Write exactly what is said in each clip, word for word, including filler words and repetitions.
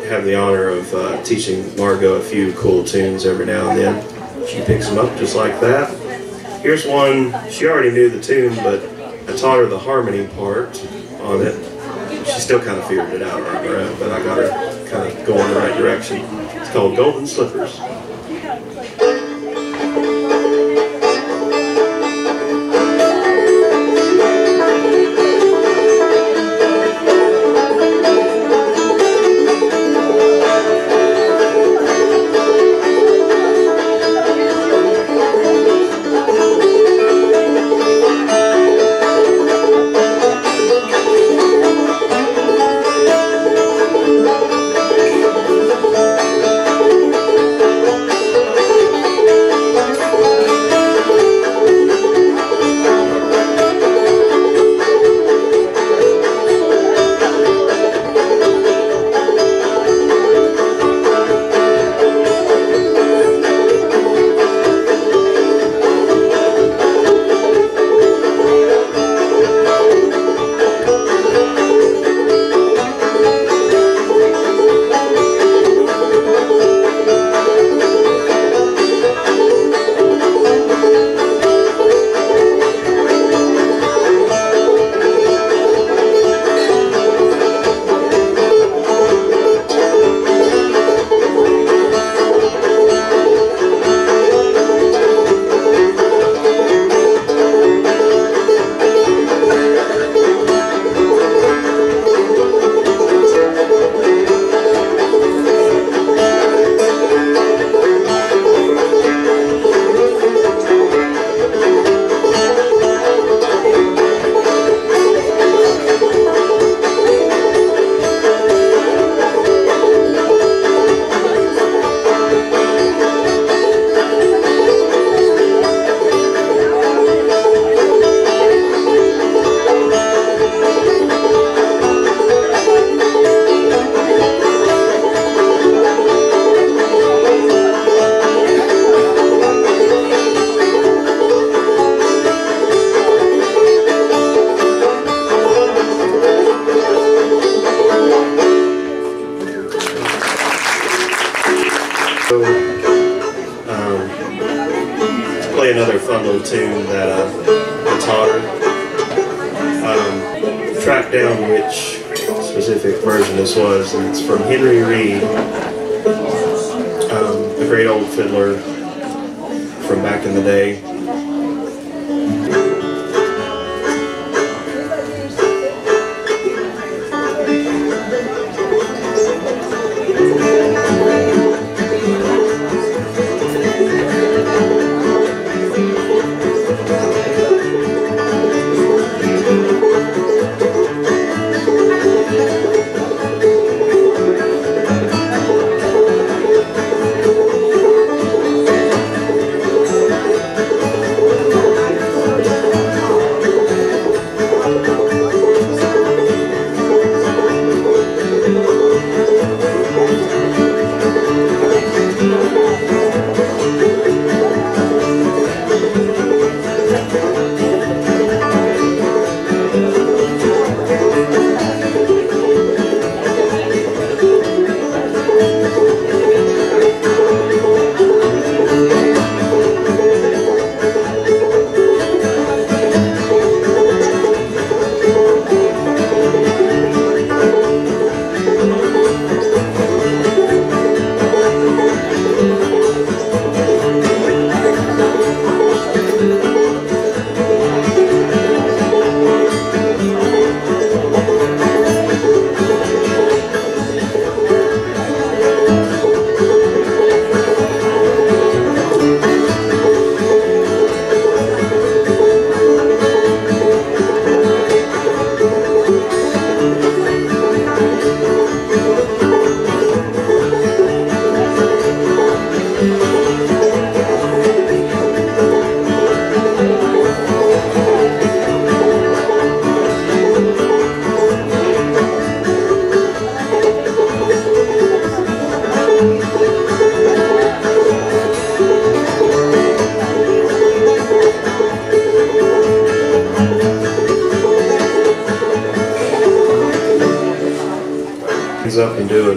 have the honor of uh, teaching Margo a few cool tunes every now and then. She picks them up just like that. Here's one, she already knew the tune, but I taught her the harmony part on it. She still kind of figured it out on her own, but I got her kind of going in the right direction. It's called Golden Slippers. Another fun little tune that uh, I taught her. Um, tracked down which specific version this was, and it's from Henry Reed, um, a great old fiddler from back in the day.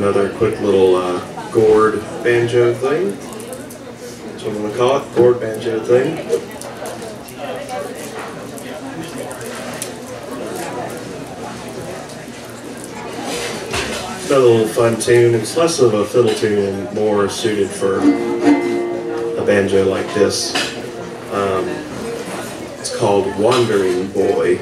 another quick little uh, gourd banjo thing. That's what I'm going to call it, gourd banjo thing. Another little fun tune. It's less of a fiddle tune and more suited for a banjo like this. Um, it's called Wandering Boy.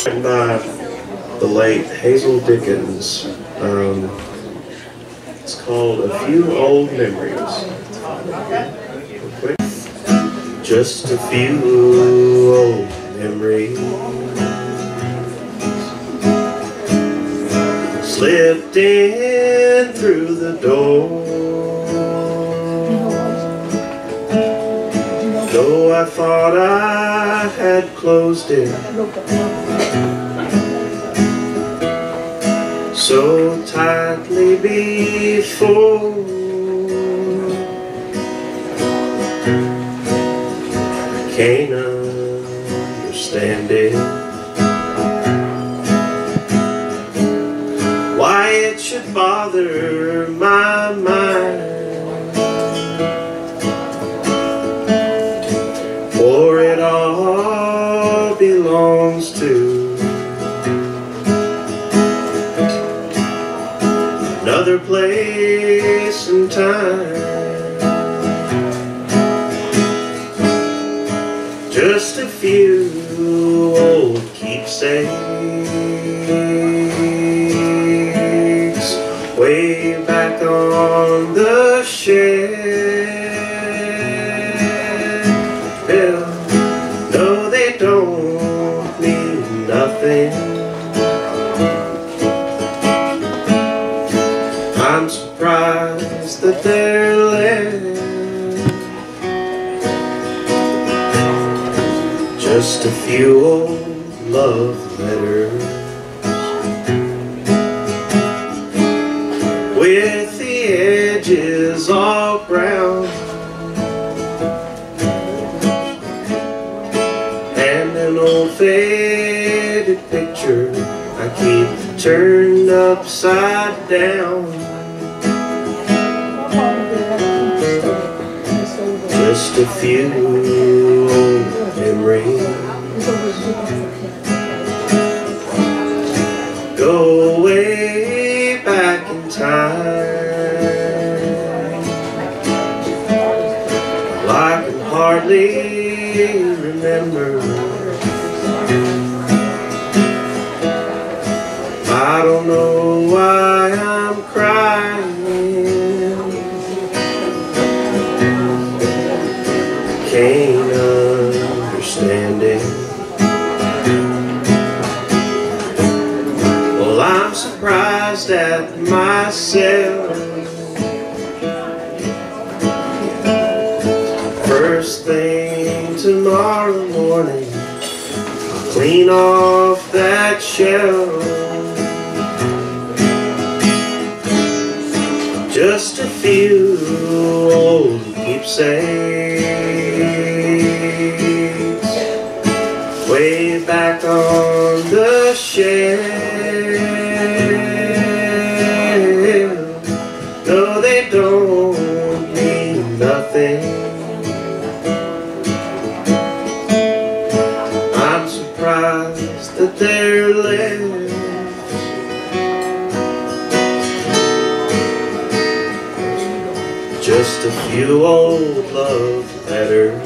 By the late Hazel Dickens. Um, it's called A Few Old Memories. Just a few old memories slipped in through the door. Though I thought I had closed it so tightly before, I can't understand it, why it should bother my mind. For it all belongs to another place and time. Just a few old keepsakes way back on the shelf. No, they don't mean nothing. I'm surprised that they're left. Just a few old love letters with the edges all brown, and an old faded picture I keep turned upside down. Just a few old memories go way back in time. Well, I can hardly remember. I don't know why I'm crying. Can't understand it. Well, I'm surprised at myself. First thing tomorrow morning, I'll clean off that shelf. Just a few old keepsakes way back on the shelf. No, they don't mean nothing. I'm surprised that they're left. Just a few old love letters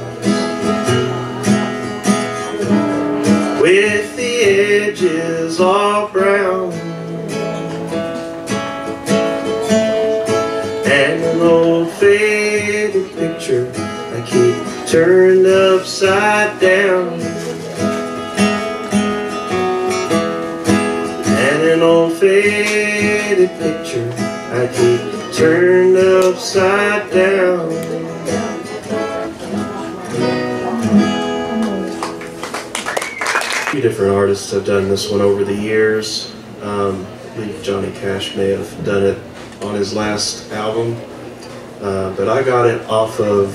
with the edges all brown, and an old faded picture I keep turned upside down, and an old faded picture I keep turned upside down. A few different artists have done this one over the years. Um, I believe Johnny Cash may have done it on his last album, uh, but I got it off of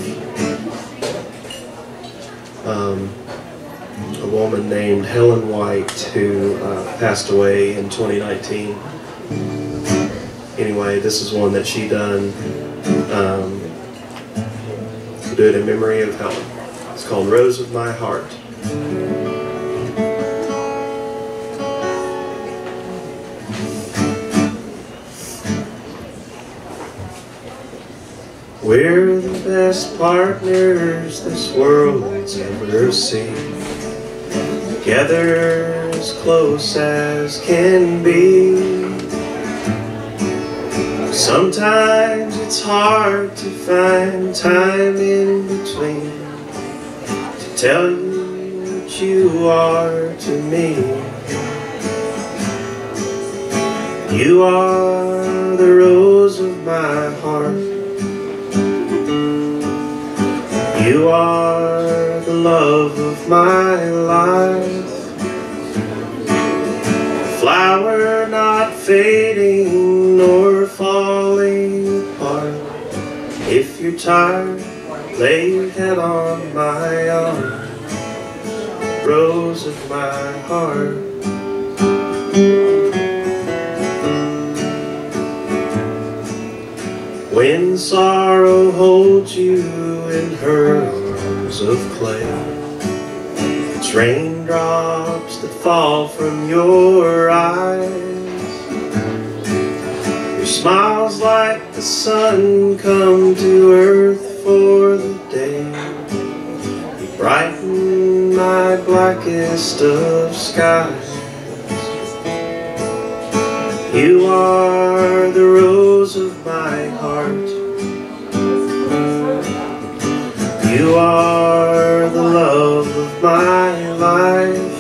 um, a woman named Helen White, who uh, passed away in twenty nineteen. Anyway, this is one that she done um, to do it in memory of Helen. It's called Rose of My Heart. We're the best partners this world's ever seen. Together as close as can be. Sometimes it's hard to find time in between to tell you what you are to me. You are the rose of my heart. You are the love of my life. Flower not fading nor falling apart. If you're tired, lay your head on my arm. Rose of my heart. When sorrow holds you in her arms of clay, it's raindrops that fall from your eyes. Your smiles like the sun come to earth for the day. You brighten my blackest of skies. You are the rose of my heart. You are the love of my life.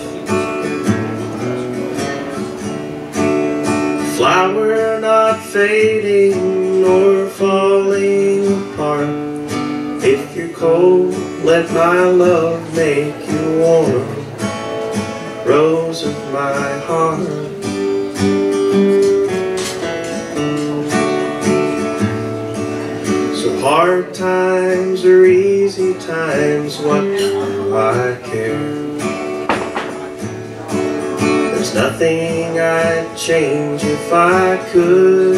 Flower not fading nor falling apart. If you're cold, let my love make you warm. Rose of my heart. Hard times or easy times, what do I care? There's nothing I'd change if I could.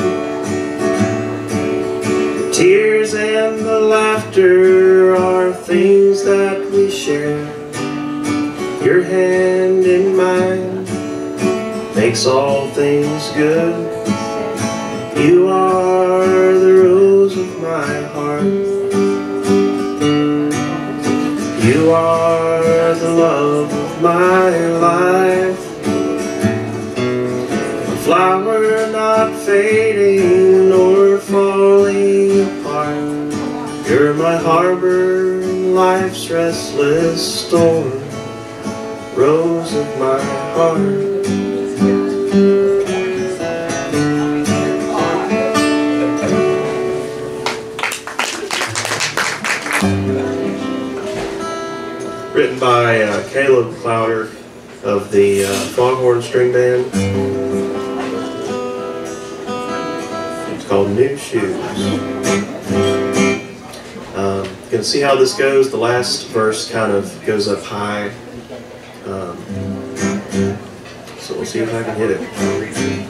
The tears and the laughter are things that we share. Your hand in mine makes all things good. You are the rose of my heart. You are the love of my life. A flower not fading nor falling apart. You're my harbor in life's restless storm. Rose of my heart. Written by uh, Caleb Clowder of the uh, Foghorn String Band. It's called New Shoes. Um, you can see how this goes. The last verse kind of goes up high. Um, so we'll see if I can hit it.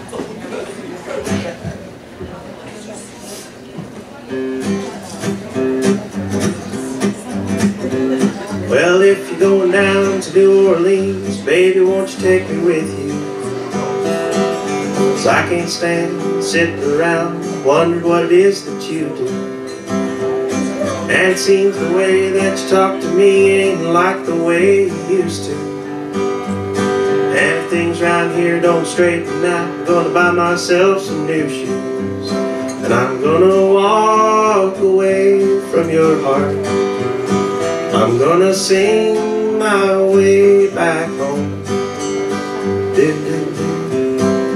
Well, if you're going down to New Orleans, baby, won't you take me with you? 'Cause I can't stand sitting around wondering what it is that you do. And it seems the way that you talk to me ain't like the way you used to. And if things around here don't straighten out, I'm gonna buy myself some new shoes. And I'm gonna walk away from your heart. I'm gonna sing my way back home. Do, do, do.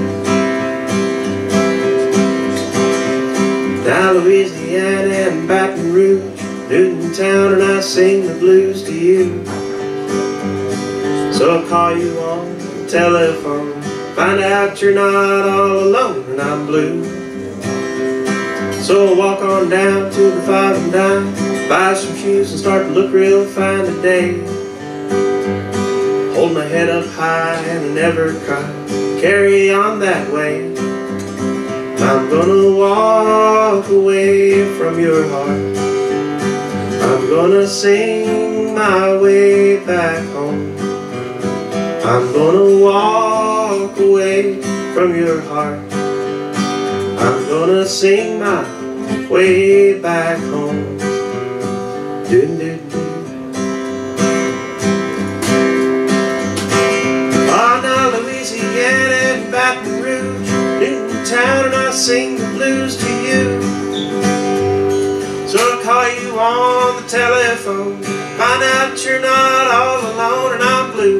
Now Louisiana and Baton Rouge, Newton Town, and I sing the blues to you. So I'll call you on the telephone, find out you're not all alone and I'm blue. So I'll walk on down to the Five and Dime, buy some shoes and start to look real fine today. Hold my head up high and never cry, carry on that way. I'm gonna walk away from your heart. I'm gonna sing my way back home. I'm gonna walk away from your heart. I'm gonna sing my way back home. Do, do, do. Oh, now sing the blues to you. So I'll call you on the telephone, find out you're not all alone and I'm blue.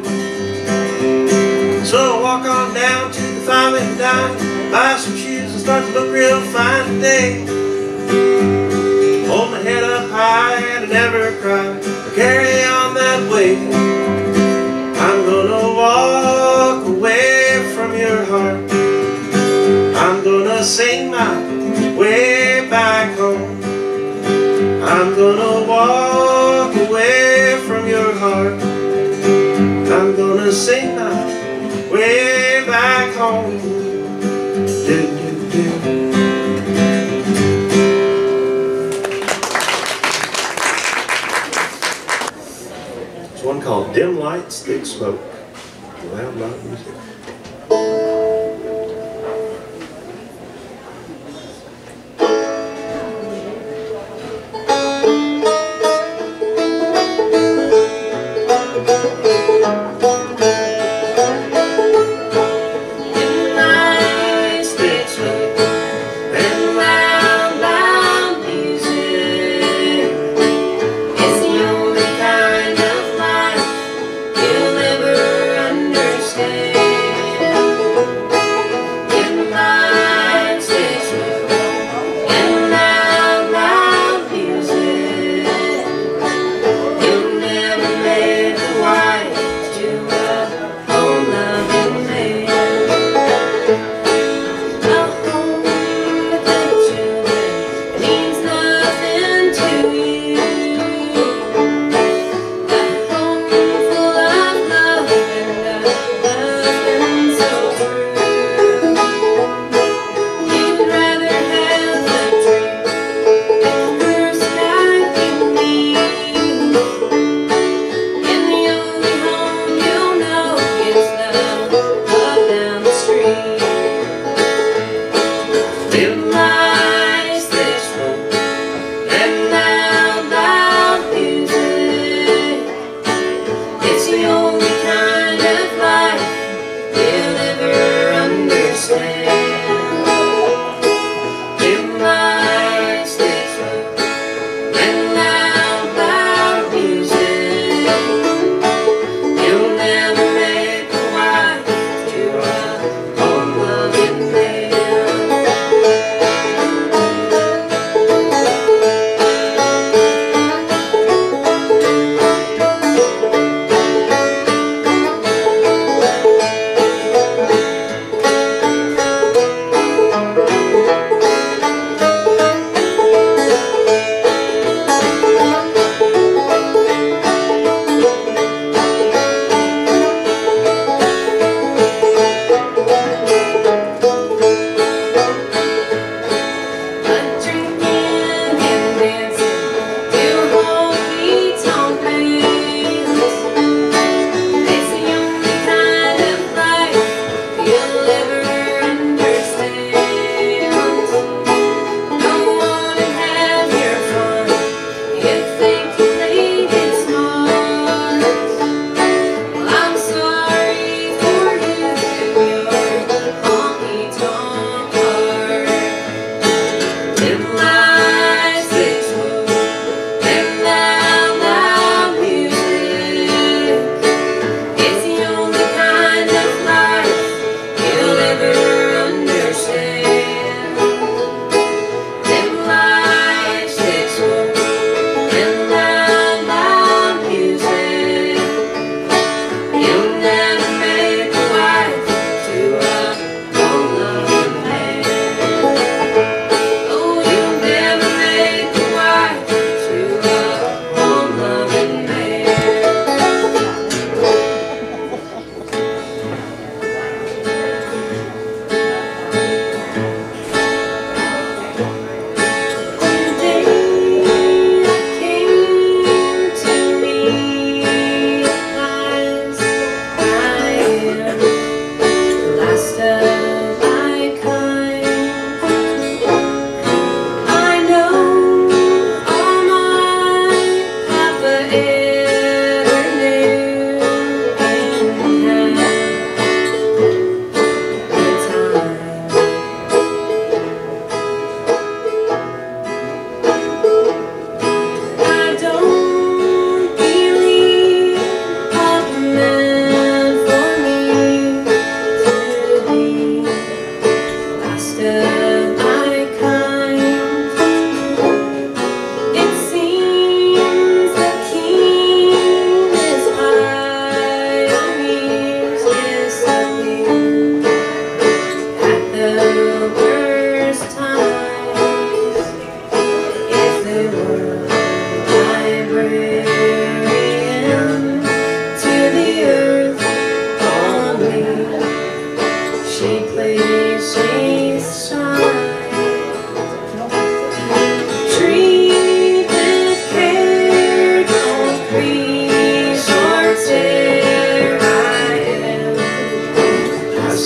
So I'll walk on down to the five and dime, buy some shoes and start to look real fine today. Hold my head up high and never cry, or carry on that way. I'm gonna walk away from your heart. I'm gonna sing my way back home. I'm gonna walk away from your heart. I'm gonna sing my way back home. Do, do, do. There's one called Dim Lights, Thick Smoke. Loud, loud music. Understand.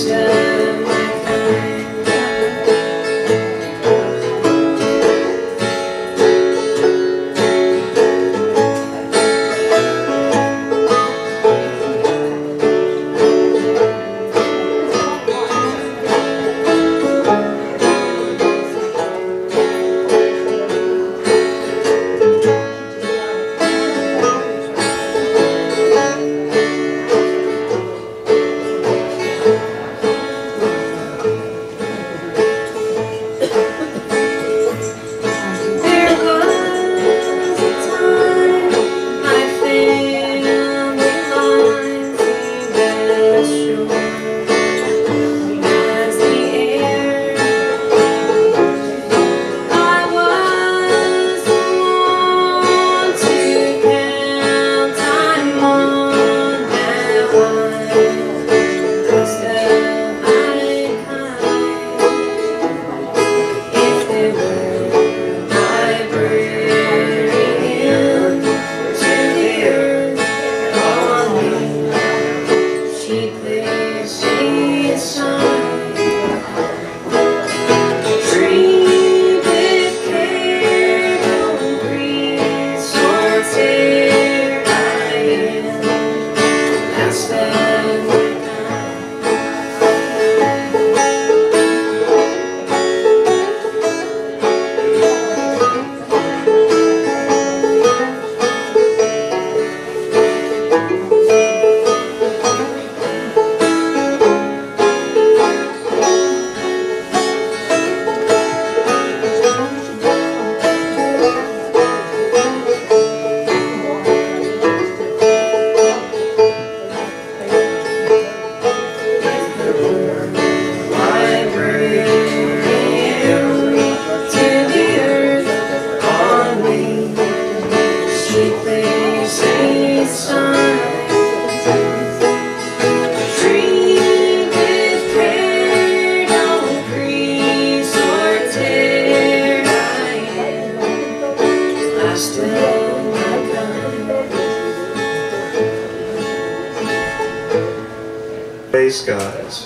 Space guys.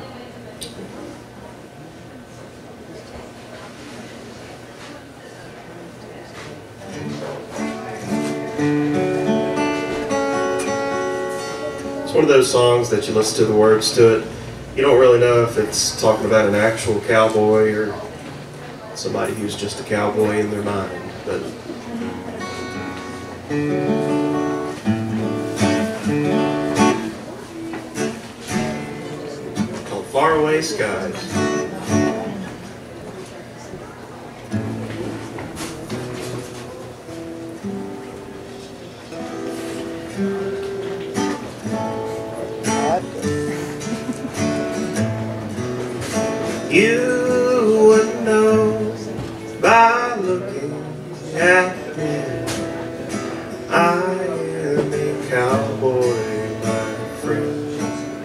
It's one of those songs that you listen to the words to it. You don't really know if it's talking about an actual cowboy or somebody who's just a cowboy in their mind. But called Faraway Skies. You would know by looking at me, I am a cowboy, my friend.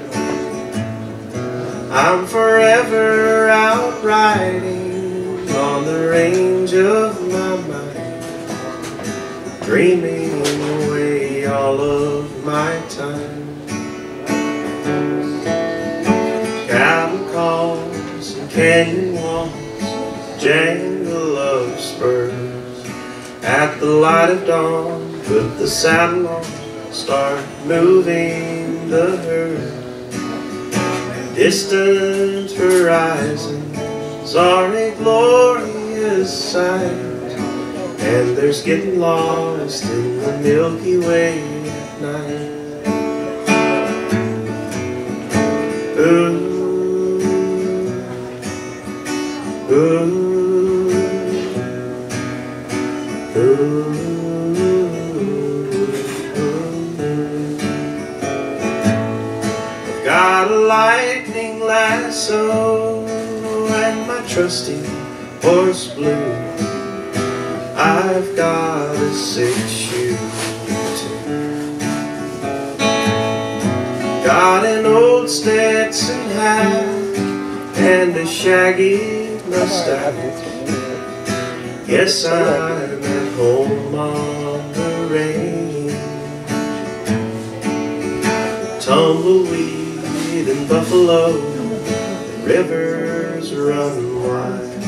I'm forever out riding on the range of my mind, dreaming away all of my time. Cattle calls and canyon walls, jangle of spurs. At the light of dawn, put the saddle on, start moving the herd. Distant horizons are a glorious sight, and there's getting lost in the Milky Way at night. Ooh. Ooh, ooh, ooh. I've got a lightning lasso and my trusty horse blue. I've got a six-shoe too. Got an old Stetson hat and a shaggy mustache. Yes, I'm at home on the range. Tumbleweed breathing buffalo, rivers run wide.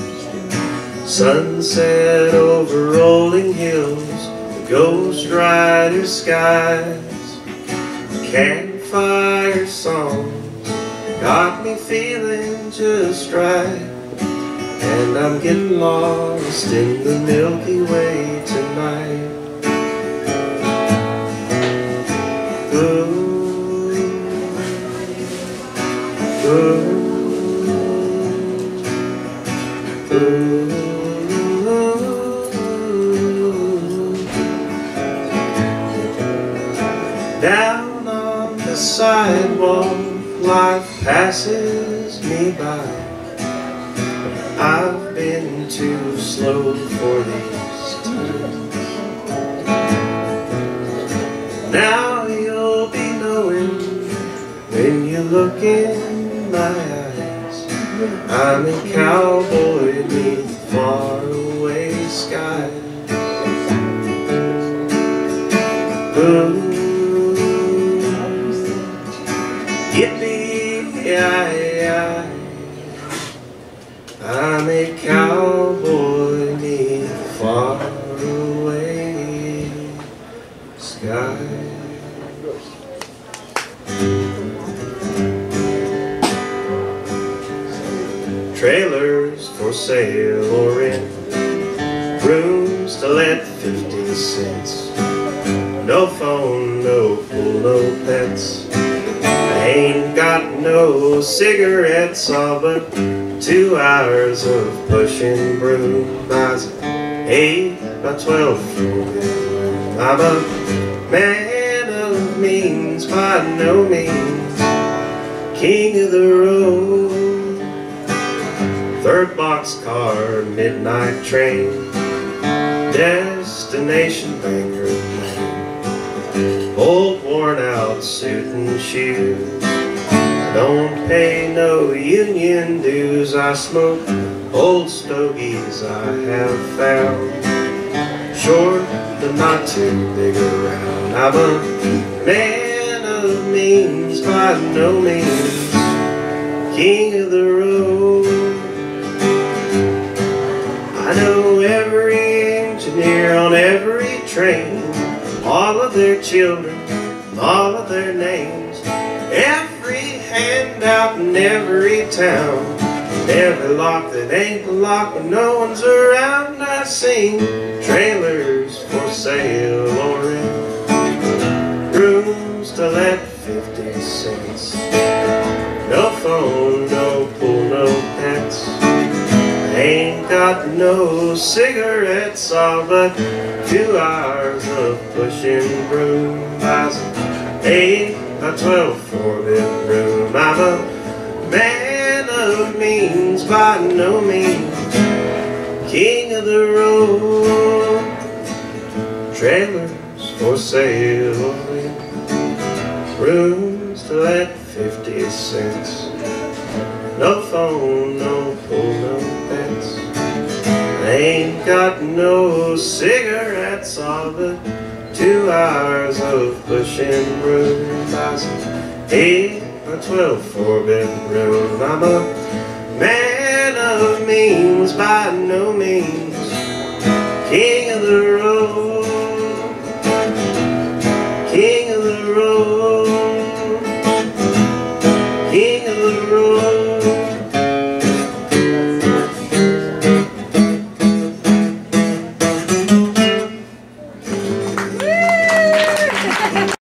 Sunset over rolling hills, the ghost rider skies. Campfire songs got me feeling just right, and I'm getting lost in the Milky Way tonight. Ooh. Ooh, ooh, down on the sidewalk, life passes me by. I've been too slow for these times. Now you'll be knowing when you look in my eyes, I'm a cowboy beneath faraway skies. Ooh, yippee-yi-yi, I'm a cowboy beneath faraway skies. Trailers for sale or rent, rooms to let fifty cents. No phone, no pool, no pets. I ain't got no cigarettes, all but two hours of pushing broom. I was eight by twelve four-bedroom. I'm a man of means, by no means king of the road. Third boxcar, midnight train, destination Bangor, Maine. Old worn out suit and shoes, I don't pay no union dues. I smoke old stogies I have found, short but not too big around. I'm a man of means, by no means king of the road. I know every engineer on every train, all of their children, all of their names, every handout in every town, and every lock that ain't the lock when no one's around. I sing trailers for sale or rent, rooms to let fifty cents. No phone, no pool, no pets. Ain't got no cigarettes, all but two hours of pushing broom. I was eight by twelve four-bedroom. I'm a man of means, by no means king of the road. Trailers for sale, rooms to let fifty cents. No phone, no pool, no pets. I ain't got no cigarettes, all but two hours of pushing broom. I was eight by twelve four-bedroom. I'm a man of means, by no means king of the road.